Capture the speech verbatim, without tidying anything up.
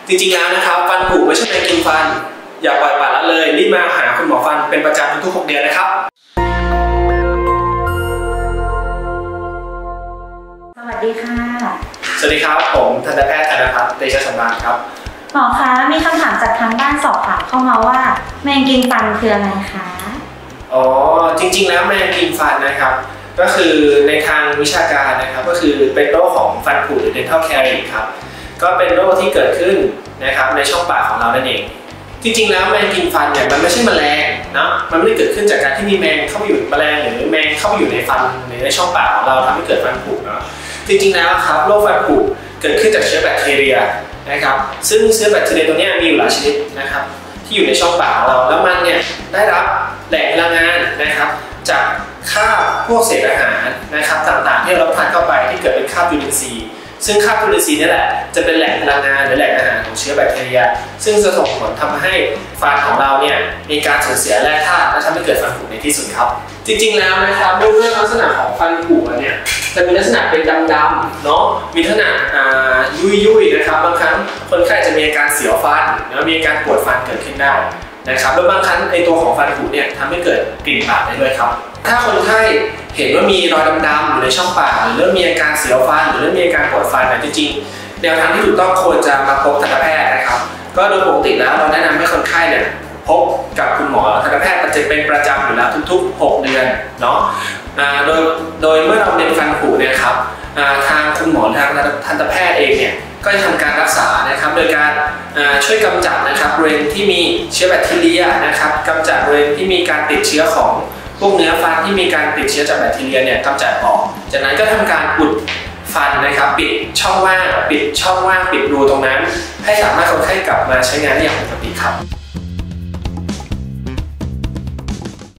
จริงๆแล้วนะครับฟันผุไม่ใช่แมงกินฟันอย่าปล่อยปละละเลยรีบมาหาคุณหมอฟันเป็นประจำทุกๆหกเดือนนะครับสวัสดีค่ะสวัสดีครับผมทันตแพทย์ธนภัทรเตชะสำราญครับหมอคะมีคำถามจากทางบ้านสอบถามเข้ามาว่าแมงกินฟันคืออะไรคะอ๋อจริงๆแล้วแมงกินฟันนะครับก็คือในทางวิชาการนะครับก็คือเป็นโรคของฟันผุหรือ dental caries ครับก็เป็นโรคที่เกิดขึ้นนะครับในช่องปากของเรานั่นเองจริงๆแล้วแมงกินฟันเนี่ยมันไม่ใช่แมลงนะมันไม่ได้เกิดขึ้นจากการที่มีแมงเข้าไปอยู่แมลงหรือแมงเข้าไปอยู่ในฟันหรือในช่องปากของเราทำให้เกิดฟันผุเนาะจริงๆแล้วครับโรคฟันผุเกิดขึ้นจากเชื้อแบคทีเรียนะครับซึ่งเชื้อแบคทีเรียตัวนี้มีอยู่หลายชนิดนะครับที่อยู่ในช่องปากของเราแล้วมันเนี่ยได้รับแหล่งพลังงานนะครับจากคราบพวกเศษอาหารนะครับต่างๆที่เราทานเข้าไปที่เกิดเป็นคราบจุลินทรีย์ซึ่งคราบจุลินทรีย์นี่แหละจะเป็นแหล่งพลังงานหรือแหล่งอาหารของเชื้อแบคทีเรียซึ่งจะส่งผลทำให้ฟันของเราเนี่ยมีการสูญเสียแร่ธาตุและทำให้เกิดฟันผุในที่สุดครับจริงๆแล้วนะครับรูปร่างลักษณะของฟันผุเนี่ยจะมีลักษณะเป็นดำๆเนาะมีลักษณะยุ่ยๆนะครับบางครั้งคนไข้จะมีอาการเสียวฟันแล้วมีอาการปวดฟันเกิดขึ้นได้นะครับแล้วบางครั้งในตัวของฟันผุเนี่ยทำให้เกิดกลิ่นปากได้ด้วยครับถ้าคนไข้เห็นว่ามีรอยดำๆอยู่ในช่องปากหรือเริ่มมีอาการเสียวฟันหรือเริ่มมีอาการปวดฟันจริงๆแนวทางที่ถูกต้องควรจะมาพบทันตแพทย์นะครับก็โดยปกติแล้วเราแนะนำให้คนไข้เนี่ยพบกับคุณหมอทันตแพทย์จะเป็นประจำอยู่แล้วทุกๆหกเดือนเนาะโดยโดยเมื่อเราเป็นฟันผุเนี่ยครับทางคุณหมอทางทันตแพทย์เองเนี่ยก็จะทำการรักษานะครับโดยการช่วยกำจัดนะครับบริเวณที่มีเชื้อแบคทีเรียนะครับกำจัดบริเวณที่มีการติดเชื้อของพวกเนื้อฟันที่มีการติดเชื้อจากแบคทีเรียเนี่ยกำจัดออกจากนั้นก็ทำการอุดฟันนะครับปิดช่องว่างปิดช่องว่างปิดรูตรงนั้นให้สามารถคนไข้กลับมาใช้งานได้อย่างปกติครับ